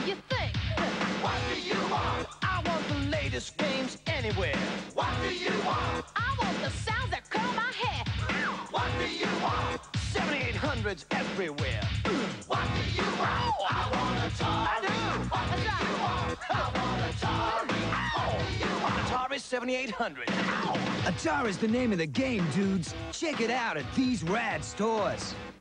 you think? What do you want? I want the latest games anywhere. What do you want? I want the sounds that curl my hair. What do you want? 7800s everywhere. What do you want? I want Atari. I do. What do you want? I want Atari. What do you want? Atari 7800. Atari's the name of the game, dudes. Check it out at these rad stores.